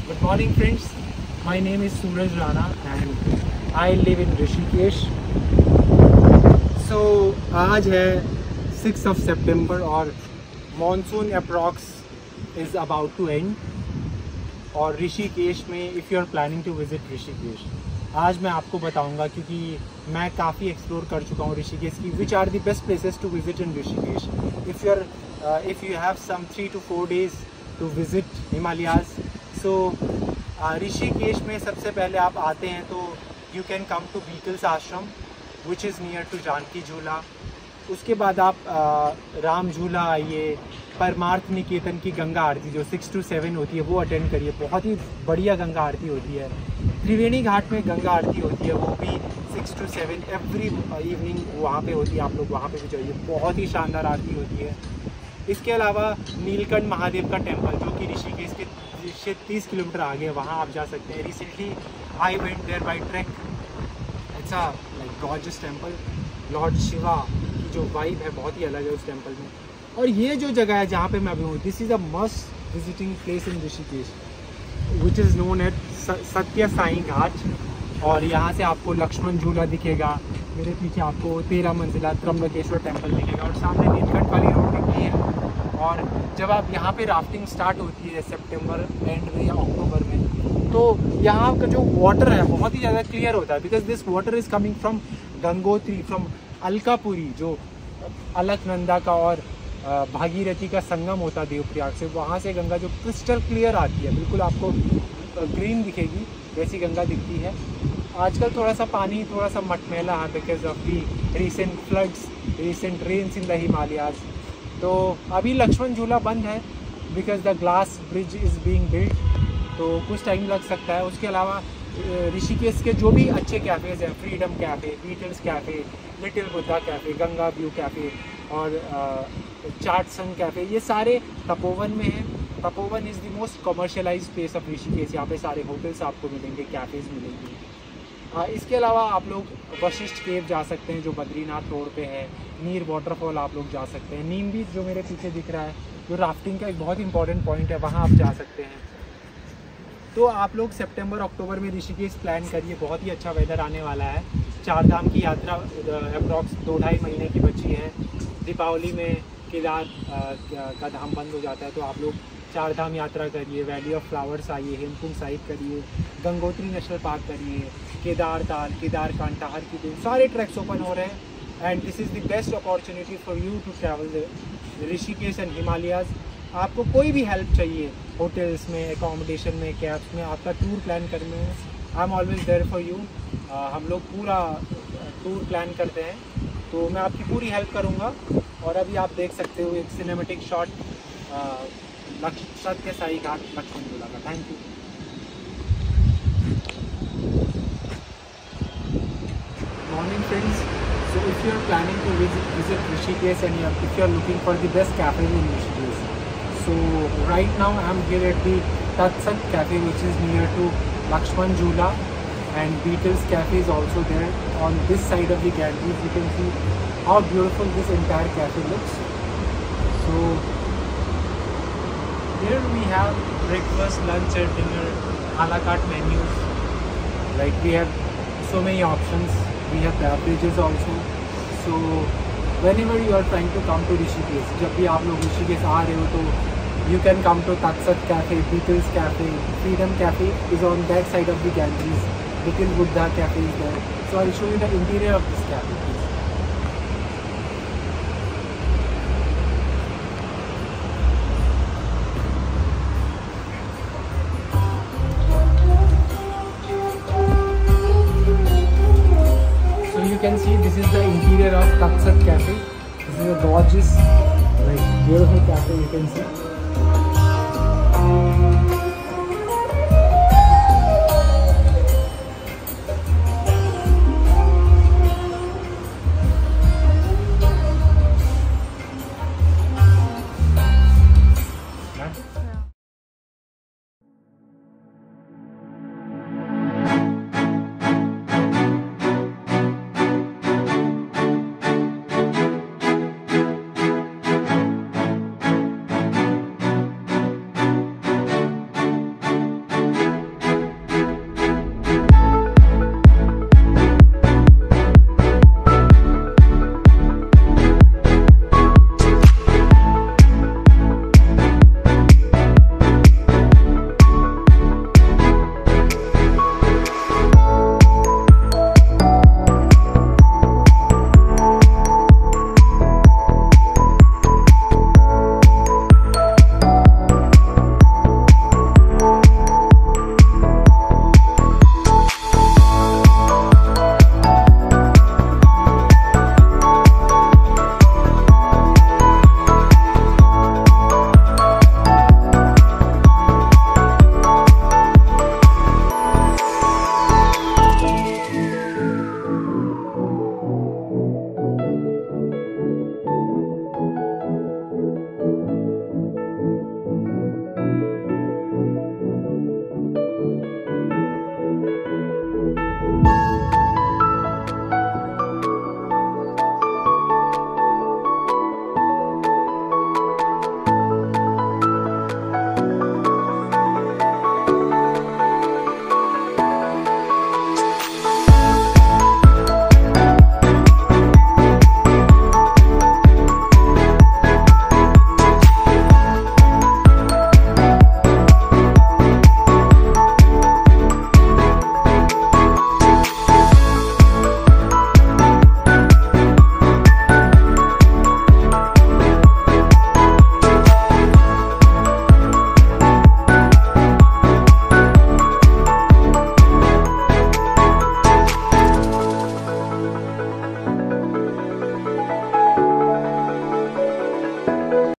Good morning friends, my name is Suraj Rana and I live in Rishikesh. So आज है 6 of September और monsoon approx is about to end और ऋषिकेश में if you are planning to visit Rishikesh, आज मैं आपको बताऊंगा क्योंकि मैं काफ़ी एक्सप्लोर कर चुका हूँ ऋषिकेश की which are the best places to visit in Rishikesh. If you have some 3 to 4 days to visit Himalayas, so Rishikesh में सबसे पहले आप आते हैं तो you can come to Beatles ashram which is near to Janki Jhula. उसके बाद आप राम झूला आइए, परमार्थ निकेतन की गंगा आरती जो 6 to 7 होती है वो अटेंड करिए, बहुत ही बढ़िया गंगा आरती होती है. त्रिवेणी घाट में गंगा आरती होती है वो भी 6 to 7 एवरी इवनिंग वहाँ पे होती है, आप लोग वहाँ पे भी जाइए, बहुत ही शानदार आरती होती है. इसके अलावा नीलकंठ महादेव का टेम्पल जो कि ऋषिकेश के 30 किलोमीटर आगे है, वहाँ आप जा सकते हैं. Recently I went there by trek. It's a like gorgeous temple. Lord Shiva की जो वाइब है बहुत ही अलग है उस टेम्पल में. और ये जो जगह है जहाँ पे मैं अभी हूँ, this is a must visiting place in Rishikesh which is known at Satya Sai घाट. और यहाँ से आपको लक्ष्मण झूला दिखेगा, मेरे पीछे आपको 13 मंजिला त्र्यंबकेश्वर टेम्पल दिखेगा और सामने नीलकंठ वाली रोड दिखती है. और जब आप यहाँ पे राफ्टिंग स्टार्ट होती है सितंबर एंड में या अक्टूबर में, तो यहाँ का जो वाटर है बहुत ही ज़्यादा क्लियर होता है because this water is coming from Gangotri, from Alkapuri जो अलकनंदा का और भागीरथी का संगम होता है देवप्रयाग से. वहाँ से गंगा जो क्रिस्टल क्लियर आती है, बिल्कुल आपको ग्रीन दिखेगी वैसी गंगा दिखती है. आजकल थोड़ा सा पानी थोड़ा सा मटमैला है because of the recent floods, recent rains in the Himalayas. तो अभी लक्ष्मण झूला बंद है because the glass bridge is being built, तो कुछ टाइम लग सकता है. उसके अलावा ऋषिकेश के जो भी अच्छे कैफ़ेज़ हैं, freedom cafe, Beatles cafe, little Buddha cafe, Ganga view cafe और चाट सन कैफ़े, ये सारे तपोवन में हैं. Tapovan is the most commercialised place of Rishikesh. यहाँ पे सारे होटल्स आपको मिलेंगे, कैफ़ेज़ मिलेंगे. इसके अलावा आप लोग वशिष्ठ केव जा सकते हैं जो बद्रीनाथ रोड पे है. नीर वाटरफॉल आप लोग जा सकते हैं. नीम बीच जो मेरे पीछे दिख रहा है जो राफ्टिंग का एक बहुत इंपॉर्टेंट पॉइंट है, वहाँ आप जा सकते हैं. तो आप लोग सितंबर अक्टूबर में ऋषिकेश प्लान करिए, बहुत ही अच्छा वेदर आने वाला है. 4 धाम की यात्रा अप्रॉक्स 2-2.5 महीने की बची है. दीपावली में केदार का धाम बंद हो जाता है, तो आप लोग 4 धाम यात्रा करिए. वैली ऑफ फ्लावर्स आइए, हेमकुंड साहिब करिए, गंगोत्री नेशनल पार्क करिए, केदार ताल, केदार कांटाहर की दिन सारे ट्रैक्स ओपन हो रहे हैं. And this is the best opportunity for you to travel Rishikesh and Himalayas. आपको कोई भी हेल्प चाहिए होटल्स में, एकोमोडेशन में, कैब्स में, आपका टूर प्लान करने में, I am always there for you. हम लोग पूरा टूर प्लान करते हैं, तो मैं आपकी पूरी हेल्प करूँगा. और अभी आप देख सकते हो एक सिनेमेटिक शॉट सत्य साई घाट लक्ष्मण झूला का. Thank you. Morning friends. So if you are planning to visit Rishikesh and if you are looking for the best cafe in Rishikesh, so right now I am here at the Tatsat Cafe which is near to Lakshman Jhula, and Beatles Cafe is also there. On this side of the gallery you can see how beautiful this entire cafe looks. So here we have breakfast, lunch and dinner, a la carte menus. Like we have so many options. We have beverages also. So whenever you are trying to come to Rishikesh, जब भी आप लोग ऋषिकेश आ रहे हो तो you can come to Tatsat Cafe, Beatles Cafe, Freedom Cafe is on that side of the galleries. Little Buddha Cafe is there. So I'll show you the interior of this cafe. You can see this is the interior of Tatsat Cafe. This is a gorgeous, like beautiful cafe you can see.